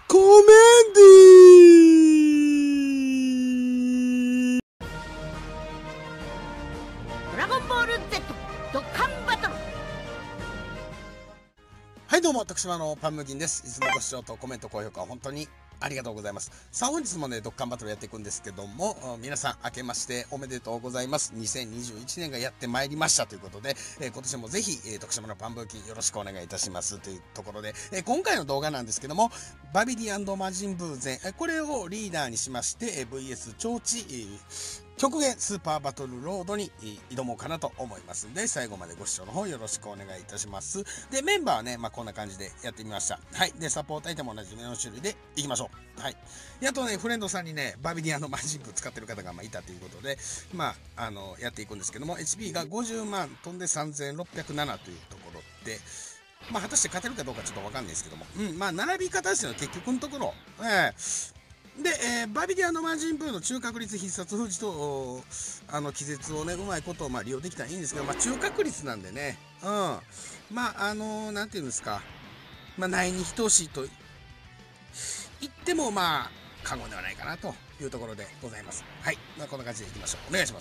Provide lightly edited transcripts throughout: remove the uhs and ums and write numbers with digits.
コメンディー。 ドラゴンボール Z ドッカンバトル。 はい、どうも徳島のパンムキンです。いつもご視聴とコメント高評価本当にありがとうございます。さあ本日もねドッカンバトルやっていくんですけども、皆さん明けましておめでとうございます。2021年がやってまいりましたということで、今年もぜひ、徳島のパンムキンよろしくお願いいたしますというところで、今回の動画なんですけども、バビディ&魔人ブーゼン、これをリーダーにしまして、VS 超知極限スーパーバトルロードに挑もうかなと思いますんで、最後までご視聴の方よろしくお願いいたします。で、メンバーはね、こんな感じでやってみました。はい。で、サポートアイテムも同じ4種類でいきましょう。はい。あとね、フレンドさんにね、バビディ&魔人ブー使ってる方がいたということで、やっていくんですけども、HP が50万飛んで3607というところで、果たして勝てるかどうかちょっとわかんないですけども、並び方ですよ、結局のところ。で、バビディ&魔人ブーの中確率必殺封じと気絶をねうまいことを利用できたらいいんですけど、中確率なんでね、なんていうんですか、ないに等しいと言っても過言ではないかなというところでございます。はい、こんな感じでいきましょう。お願いします。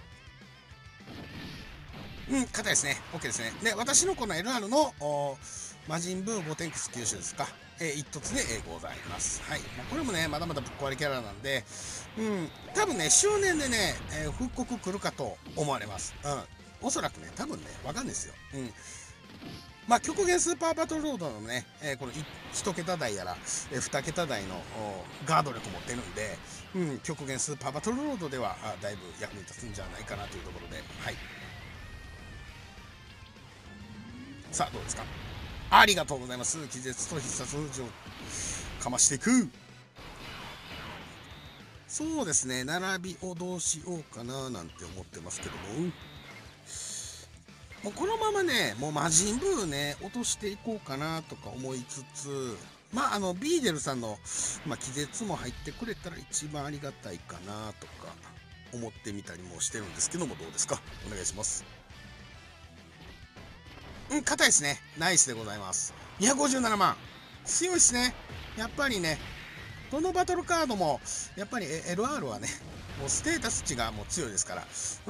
硬いですね。OK ですね。で、私のこの LR の魔人ブーゴテンクス9種ですか。一突でございます。はい。これもね、まだまだぶっ壊れキャラなんで、多分ね、周年でね、復刻来るかと思われます。おそらくね、多分ね、わかんないですよ。極限スーパーバトルロードのね、この1桁台やら、2桁台のガード力持ってるんで、極限スーパーバトルロードではだいぶ役に立つんじゃないかなというところで、はい。さあどうですか。ありがとうございます。気絶と必殺封じをかましていく。そうですね、並びをどうしようかななんて思ってますけども、もうこのままね、もう魔人ブーね落としていこうかなとか思いつつ、ビーデルさんの、気絶も入ってくれたら一番ありがたいかなとか思ってみたりもしてるんですけども、どうですか。お願いします。硬いですね。ナイスでございます。257万。強いですね。やっぱりね、どのバトルカードも、やっぱり LR はね、もうステータス値がもう強いですから。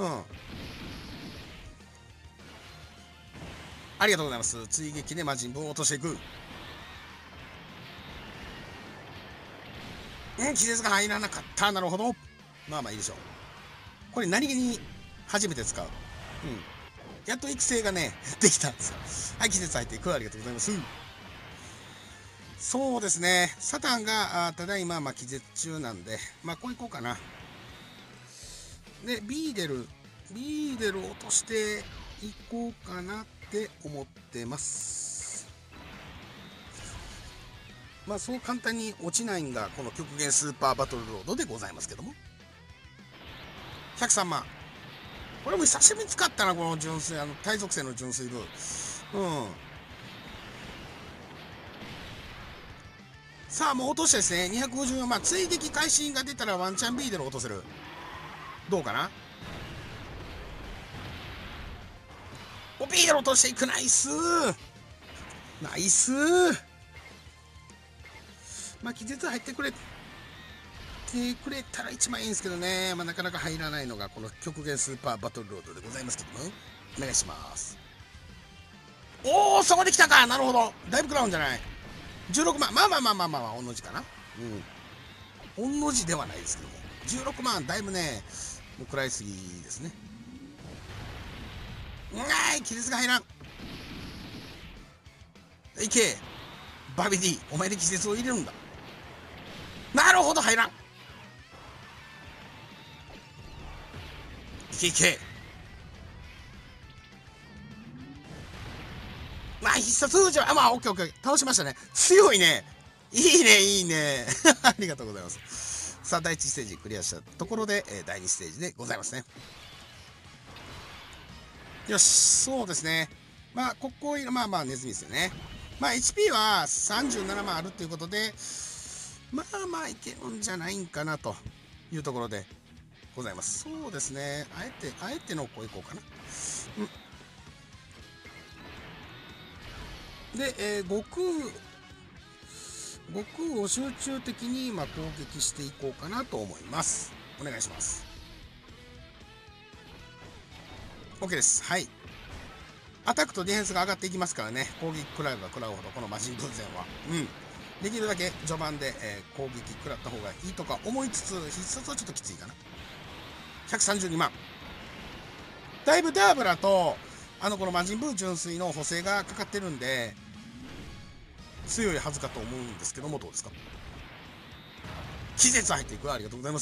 ありがとうございます。追撃で魔人ブーを落としていく。気絶が入らなかった。なるほど。いいでしょう。これ何気に初めて使う。やっと育成がね、できたんですよ。はい、気絶入っていく。ありがとうございます。そうですね。サタンがただいま気絶中なんで、こういこうかな。で、ビーデルを落としていこうかなって思ってます。そう簡単に落ちないんがこの極限スーパーバトルロードでございますけども、103万。これも久しぶりに使ったな、この純粋対属性の純粋ブー。さあもう落としてですね、254万。追撃開始が出たらワンチャンビーデルを落とせる。どうかな。ビーデル落としていく。ナイスナイス。気絶入ってくれたら一番いいんですけどね、なかなか入らないのがこの極限スーパーバトルロードでございますけども、お願いします。おお、そこで来たか。なるほど。だいぶ食らうんじゃない。16万。御の字かな。御の字ではないですけども、16万だいぶね、もう食らいすぎですね。気絶が入らん。いけバビディ、お前で気絶を入れるんだ。なるほど、入らん。いけいけ。必殺封じはオッケーオッケー、倒しましたね。強いね。いいねいいねありがとうございます。さあ第1ステージクリアしたところで、第2ステージでございますね。よし、そうですね。ここネズミですよね。HP は37万あるっていうことで、いけるんじゃないんかなというところでございます。そうですね。あえてのこういこうかな。で、悟空悟空を集中的に攻撃していこうかなと思います。お願いします。 OK です。はい。アタックとディフェンスが上がっていきますからね、攻撃食らえば食らうほどこの魔人ブーゼンはできるだけ序盤で、攻撃食らった方がいいとか思いつつ、必殺はちょっときついかな。132万。だいぶダーブラとこの魔人ブー純粋の補正がかかってるんで強いはずかと思うんですけども、どうですか。気絶入っていく。ありがとうございます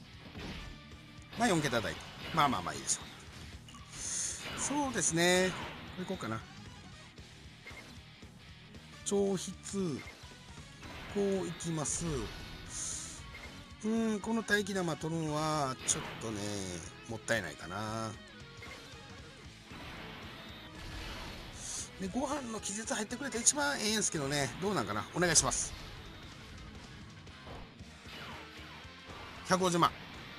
。4桁台。まあいいでしょう。そうですね、これいこうかな。超筆こういきます。この待機玉取るのはちょっとねもったいないかな。でご飯の気絶入ってくれて一番ええんすけどね、どうなんかな。お願いします。150万。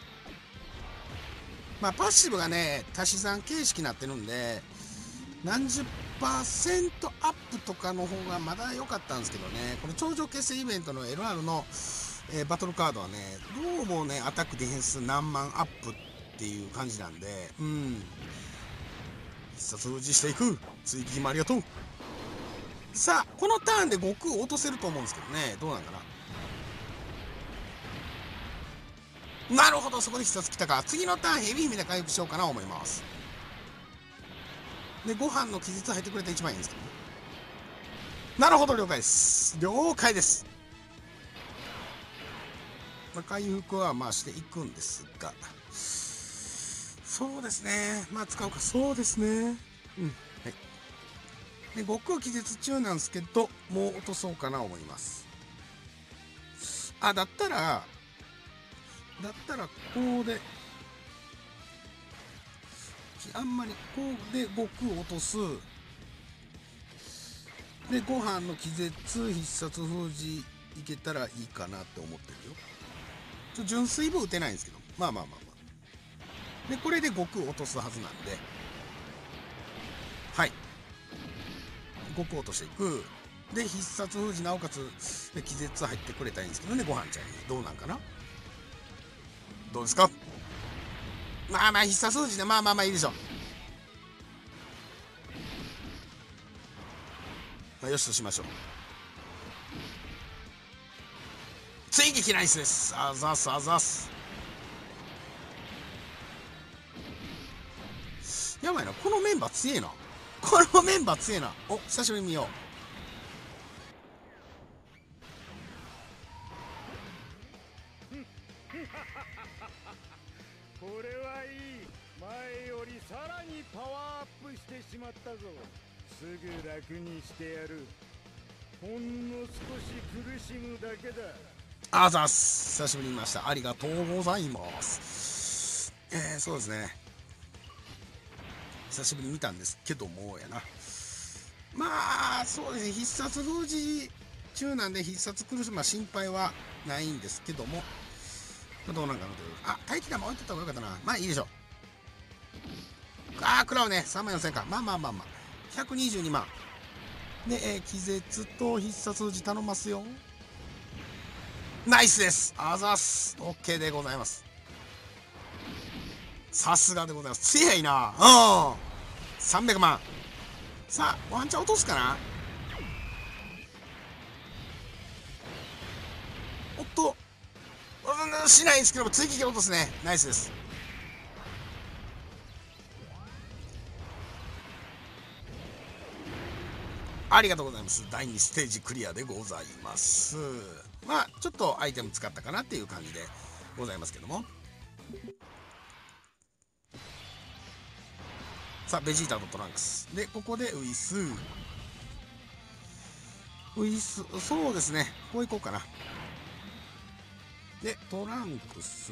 パッシブがね足し算形式になってるんで何十%アップとかの方がまだ良かったんですけどね、この頂上決戦イベントの LR の、バトルカードはねどうもねアタックディフェンス何万アップっていう感じなんで、必殺封じしていく。追撃もありがとう。さあこのターンで悟空落とせると思うんですけどね、どうなんかな。なるほど、そこで必殺きたか。次のターンヘビーみたいな回復しようかなと思います。でご飯の気絶入ってくれたら一番いいんですけどね。なるほど、了解です。了解です。回復はしていくんですが、そうですね、使うか。そうですね、はい。で悟空気絶中なんですけどもう落とそうかなと思います。だったらこうであんまりこうで悟空落とす。でご飯の気絶必殺封じいけたらいいかなって思ってるよ。純粋部打てないんですけど、でこれで悟空落とすはずなんで、はい、悟空落としていく。で必殺封じなおかつ気絶入ってくれたらいいんですけどね、ご飯ちゃんに。どうなんかな。どうですか。必殺封じでいいでしょう。よしとしましょう。追撃ナイスです。あざすあざす。やばいな、このメンバー強えな。このメンバー強えな。お、久しぶりに見よう。これはいい。前よりさらにパワーアップしてしまったぞ。すぐ楽にしてやる。ほんの少し苦しむだけだ。 あざす。久しぶりに見ました。ありがとうございます。そうですね、久しぶりに見たんですけどもやな。そうですね、必殺封じ中なんで必殺来る心配はないんですけども、どうなんかなという。待機玉置いてった方がよかったな。いいでしょう。食らうね。3万4000か。122万で、気絶と必殺封じ頼ますよ。ナイスです。あざす。 OK でございます。さすがでございます。強いな。300万。さあワンチャン落とすかな。おっとしないんですけども追撃落とすね。ナイスです。ありがとうございます。第2ステージクリアでございます。ちょっとアイテム使ったかなっていう感じでございますけども。さあベジータとトランクスで、ここでウイス、そうですね、こういこうかな。でトランクス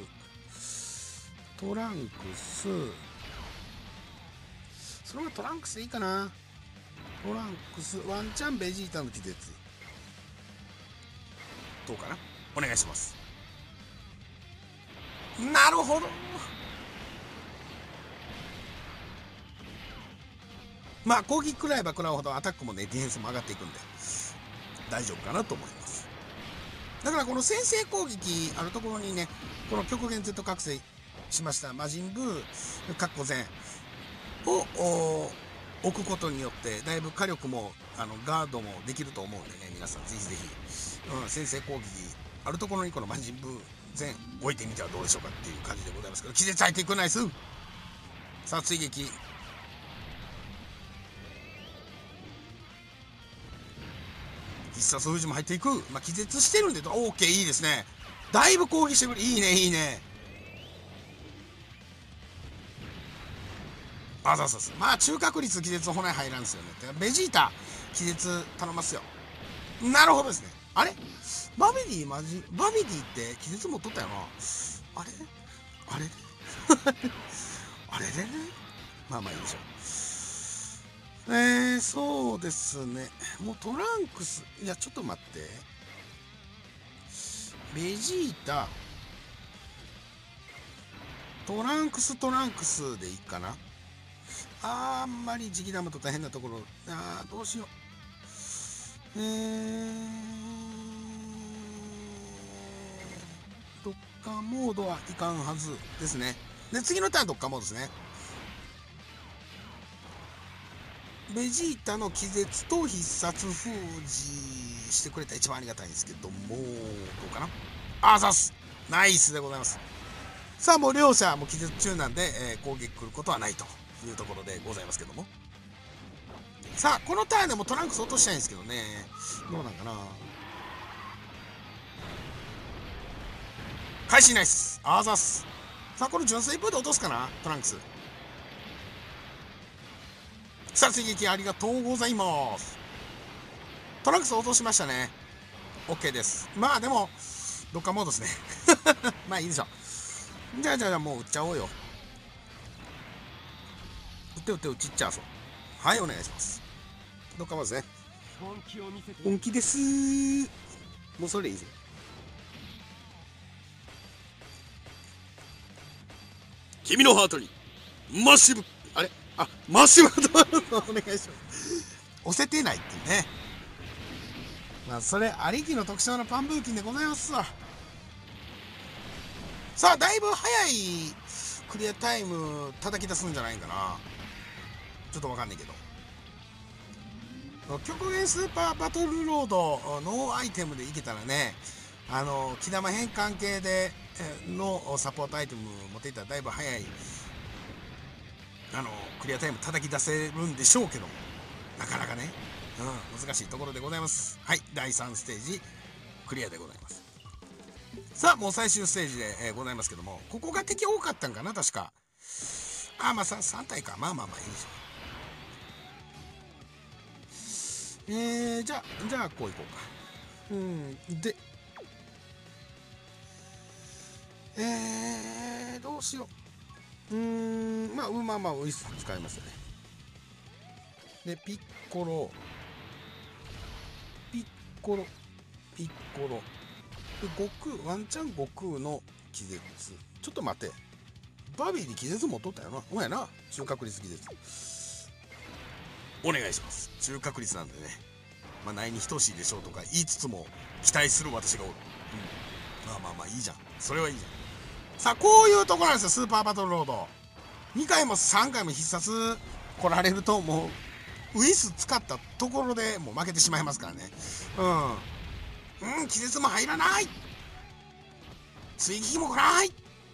それはトランクスでいいかな。トランクスワンチャンベジータの気絶どうかな。お願いします。なるほど。攻撃食らえば食らうほどアタックもねディフェンスも上がっていくんで大丈夫かなと思います。 だからこの先制攻撃あるところにね、この極限 Z 覚醒しました魔人ブーかっこ前を置くことによってだいぶ火力もガードもできると思うんでね、皆さんぜひぜひ、先制攻撃あるところにこの魔人ブー前置いてみてはどうでしょうかっていう感じでございますけど、気絶入っていくナイス。さあ追撃必殺封じも入っていく。気絶してるんで OK いいですね。だいぶ攻撃してくる。いいねいいね。そうそう。中確率気絶骨入らんすよね。ベジータ気絶頼ますよ。なるほどですね。あれバビディって気絶も取ったよな。あれあれでね。いいでしょう。そうですね。もうトランクス、いや、ちょっと待って。ベジータ、トランクスでいいかな。あんまり磁気玉と大変なところ、どうしよう。ドッカーモードはいかんはずですね。で、次のターンドッカーモードですね。ベジータの気絶と必殺封じしてくれたら一番ありがたいんですけども、どうかな。ザスナイスでございます。さあもう両者も気絶中なんで、攻撃来ることはないというところでございますけども、さあこのターンでもトランクス落としたいんですけどね、どうなんかな。開始ナイス。ザス。さあこの純粋ブーで落とすかなトランクス。さあ追撃ありがとうございます。トランクス落としましたね。 OK です。でもどっかモードですねいいでしょ。じゃあもう打っちゃおうよ。打って打ちっちゃうぞ。はいお願いします。どっかモードですね。本気です。もうそれでいいぜ。君のハートにマッシブマッシブドお願いします。押せてないっていうね。それありきの特徴のパンブーキンでございますわ。さあだいぶ早いクリアタイム叩き出すんじゃないかな。ちょっとわかんないけど、極限スーパーバトルロードノーアイテムでいけたらね、木玉変換系でのサポートアイテム持っていったらだいぶ早いクリアタイム叩き出せるんでしょうけども、なかなかね、難しいところでございます。はい、第3ステージクリアでございます。さあもう最終ステージで、ございますけども、ここが敵多かったんかな確か。3体か。いいでしょ。じゃあこういこうか。でどうしよう。ウイス使いますよね。でピッコロで悟空、ワンチャン悟空の気絶。ちょっと待って、バビーに気絶持っとったよな。お前な、中確率気絶お願いします。中確率なんでね、ないに等しいでしょうとか言いつつも期待する私がおる。いいじゃん、それはいいじゃん。さあこういうところなんですよ、スーパーバトルロード。2回も3回も必殺来られるともうウイス使ったところでもう負けてしまいますからね。気絶も入らない、追撃も来ない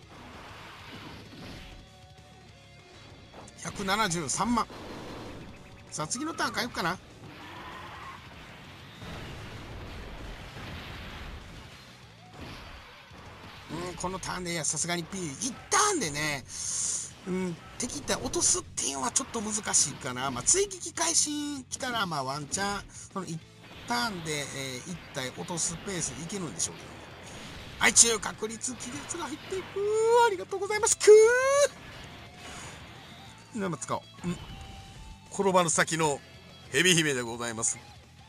。173万。さあ次のターン回復かな。このターンでさすがに P1 ターンでね、敵って落とすっていうのはちょっと難しいかな。追撃開始来たらワンチャンその1ターンで、1体落とすペースでいけるんでしょうけどね。はい、中確率気絶が入っていく。ありがとうございます。使おう。転ばぬ先のヘビ姫でございます。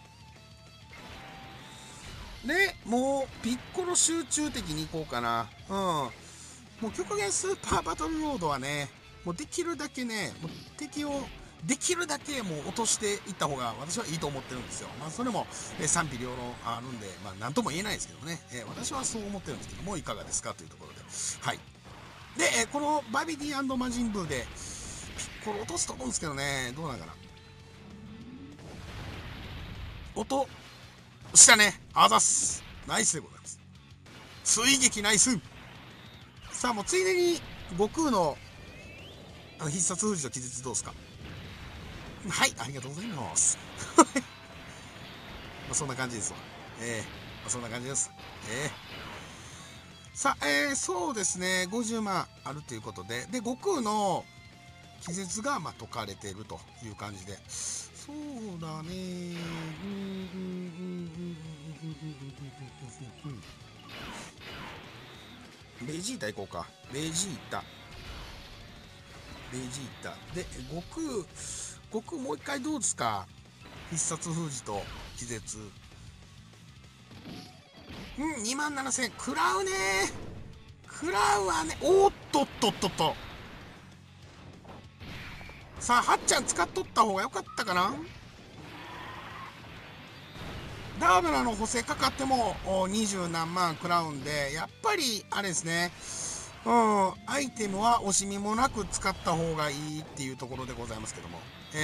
でもうピッコロ集中的にいこうかな。もう極限スーパーバトルロードはね、もうできるだけね、もう敵をできるだけもう落としていった方が私はいいと思ってるんですよ。まあそれも賛否両論あるんで、まあ何とも言えないですけどね、私はそう思ってるんですけども、いかがですかというところで。はい。で、このバビディ&マジンブーで、これ落とすと思うんですけどね、どうなんかな。音したね。あざす。ナイスでございます。追撃ナイス。さあもうついでに悟空の必殺封じと気絶どうですか。はい、ありがとうございます。まあそんな感じですわ。まあ、そんな感じです。さあ、そうですね、50万あるということで、で、悟空の気絶がまあ解かれているという感じで、そうだね、ベジータ行こうか。ベジータで、悟空もう一回どうですか。必殺封じと気絶。27000食らうね。食らうわね。おっとっとっとっと。さあはっちゃん使っとった方が良かったかな。ダーブラの補正かかっても20何万食らうんで、やっぱりあれですね、アイテムは惜しみもなく使った方がいいっていうところでございますけども、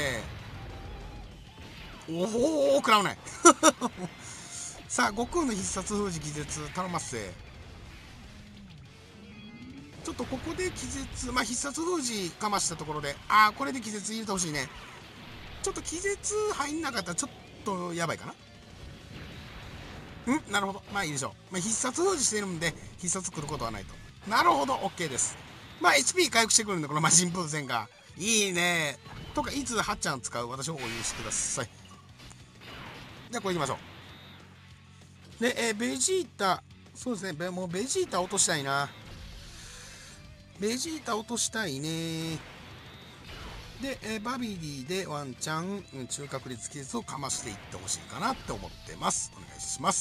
おお食らうね。さあ悟空の必殺封じ気絶頼まっせ。ちょっとここで気絶、まあ必殺封じかましたところで、これで気絶入れてほしいね。ちょっと気絶入んなかったらちょっとやばいかな。なるほど。まあいいでしょう。まあ、必殺封じしてるんで、必殺来ることはないと。なるほど、OK です。まあ HP 回復してくるんで、この魔人風船が。いいね。とか、いつはっちゃん使う私をお許しください。じゃあこれいきましょう。で、ベジータ、そうですね、もうベジータ落としたいな。ベジータ落としたいね。で、バビディでワンチャン中確率気絶をかましていってほしいかなって思ってます。お願いします。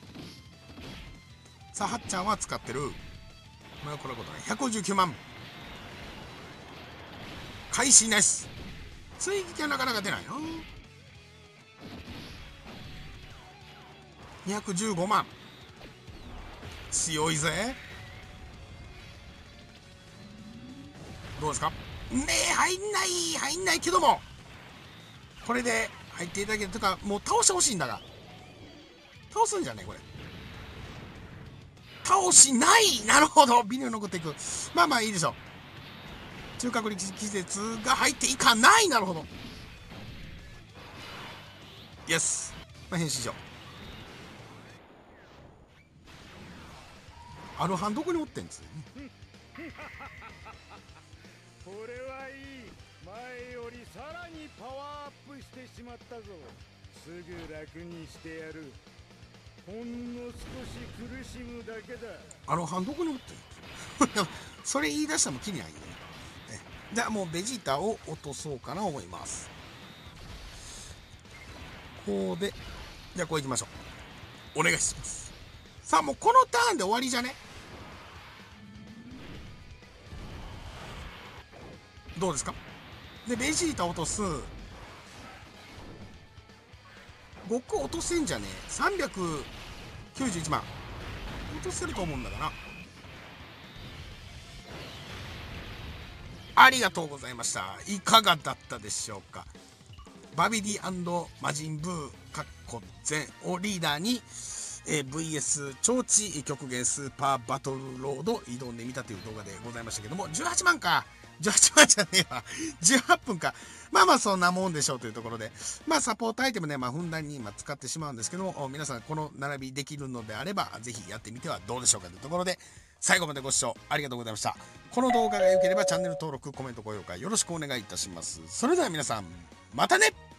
さあはっちゃんは使ってる。まあこれことね、159万開始ナイス。追撃はなかなか出ないな。215万強いぜ。どうですかね。入んないけども、これで入っていただけるとか、もう倒してほしいんだが、倒すんじゃねこれ。倒しない。なるほど、微妙に残っていく。まあまあいいでしょう。中確率気絶が入っていかない。なるほど。イエス。まあ変身しよう。アルハンどこにおってんですね。 これはいい。前よりさらにパワーアップしてしまったぞ。すぐ楽にしてやる。ほんの少し苦しむだけだ。 アロハンどこにおってんそれ言い出したらもう気にないね。じゃあもうベジータを落とそうかな思います。こうで、じゃあこういきましょう。お願いします。さあもうこのターンで終わりじゃね。どうですか。でベジータ落とす。悟空落とせんじゃねえ。391万落とせると思うんだから。ありがとうございました。いかがだったでしょうか。バビディ&マジンブーかっこ全をリーダーに、VS 超知極限スーパーバトルロード挑んでみたという動画でございましたけども、18万か。18万じゃねえわ。18分か。まあまあそんなもんでしょうというところで、まあサポートアイテムね、まあふんだんに今使ってしまうんですけども、皆さんこの並びできるのであれば、ぜひやってみてはどうでしょうかというところで、最後までご視聴ありがとうございました。この動画が良ければチャンネル登録、コメント、高評価よろしくお願いいたします。それでは皆さん、またね。